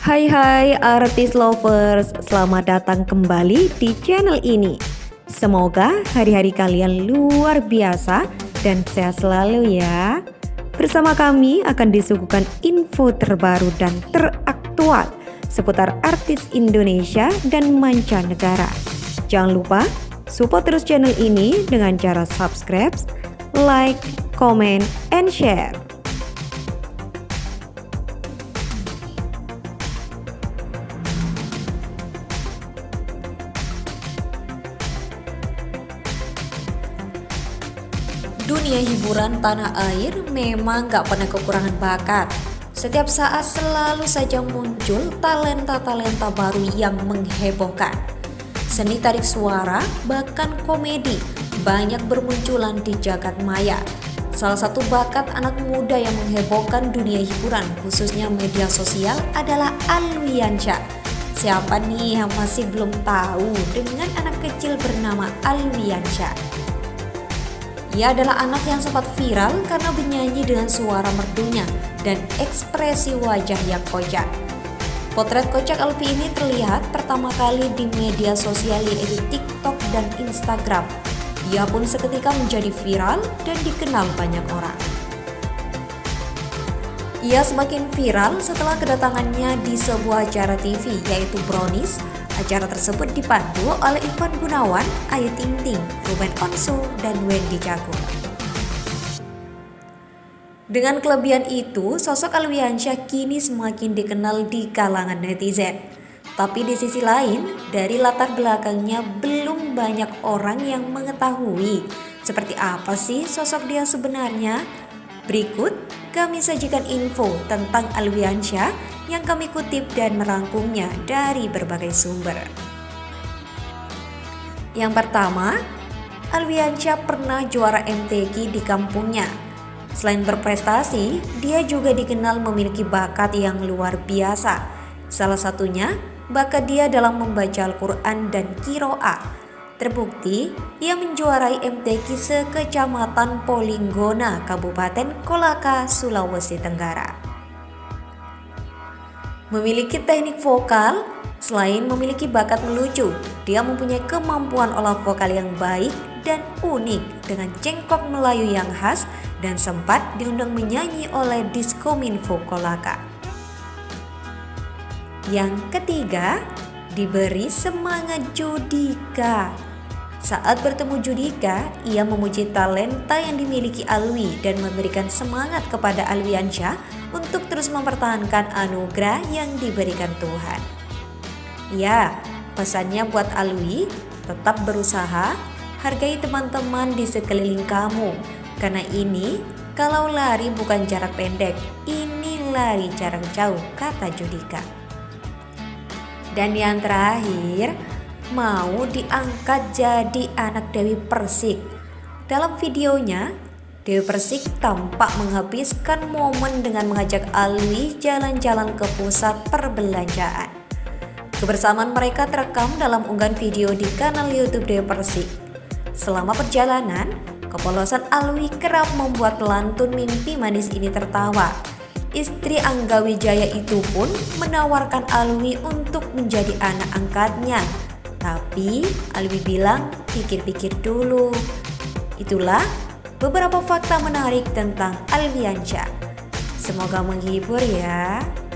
Hai artis lovers, selamat datang kembali di channel ini. Semoga hari-hari kalian luar biasa dan sehat selalu ya. Bersama kami akan disuguhkan info terbaru dan teraktual seputar artis Indonesia dan mancanegara. Jangan lupa support terus channel ini dengan cara subscribe, like, comment, and share. Dunia hiburan tanah air memang gak pernah kekurangan bakat. Setiap saat selalu saja muncul talenta-talenta baru yang menghebohkan. Seni tarik suara, bahkan komedi, banyak bermunculan di jagat maya. Salah satu bakat anak muda yang menghebohkan dunia hiburan, khususnya media sosial, adalah Alwiansyah. Siapa nih yang masih belum tahu dengan anak kecil bernama Alwiansyah? Ia adalah anak yang sempat viral karena bernyanyi dengan suara merdunya dan ekspresi wajah yang kocak. Potret kocak Alwi ini terlihat pertama kali di media sosial yaitu TikTok dan Instagram. Ia pun seketika menjadi viral dan dikenal banyak orang. Ia semakin viral setelah kedatangannya di sebuah acara TV yaitu Brownies. Acara tersebut dipandu oleh Ivan Gunawan, Ayu Ting Ting, Ruben Onsu, dan Wendy Cagur. Dengan kelebihan itu, sosok Alwiansyah kini semakin dikenal di kalangan netizen. Tapi di sisi lain, dari latar belakangnya belum banyak orang yang mengetahui seperti apa sih sosok dia sebenarnya. Berikut kami sajikan info tentang Alwiansyah yang kami kutip dan merangkumnya dari berbagai sumber. Yang pertama, Alwiansyah pernah juara MTQ di kampungnya. Selain berprestasi, dia juga dikenal memiliki bakat yang luar biasa. Salah satunya, bakat dia dalam membaca Al-Quran dan Qiraah. Terbukti, ia menjuarai MTQ sekecamatan Polinggona, Kabupaten Kolaka, Sulawesi Tenggara. Memiliki teknik vokal, selain memiliki bakat melucu, dia mempunyai kemampuan olah vokal yang baik dan unik dengan cengkok Melayu yang khas dan sempat diundang menyanyi oleh Diskominfo Kolaka. Yang ketiga, diberi semangat Judika. Saat bertemu Judika, ia memuji talenta yang dimiliki Alwi dan memberikan semangat kepada Alwiansyah untuk terus mempertahankan anugerah yang diberikan Tuhan. Ya, pesannya buat Alwi, tetap berusaha, hargai teman-teman di sekeliling kamu. Karena ini, kalau lari bukan jarak pendek, ini lari jarak jauh, kata Judika. Dan yang terakhir, mau diangkat jadi anak Dewi Persik. Dalam videonya, Dewi Persik tampak menghabiskan momen dengan mengajak Alwi jalan-jalan ke pusat perbelanjaan. Kebersamaan mereka terekam dalam unggahan video di kanal YouTube Dewi Persik. Selama perjalanan, kepolosan Alwi kerap membuat pelantun mimpi manis ini tertawa. Istri Angga Wijaya itu pun menawarkan Alwi untuk menjadi anak angkatnya. Tapi Alwi bilang pikir-pikir dulu. Itulah beberapa fakta menarik tentang Alwiansyah. Semoga menghibur ya.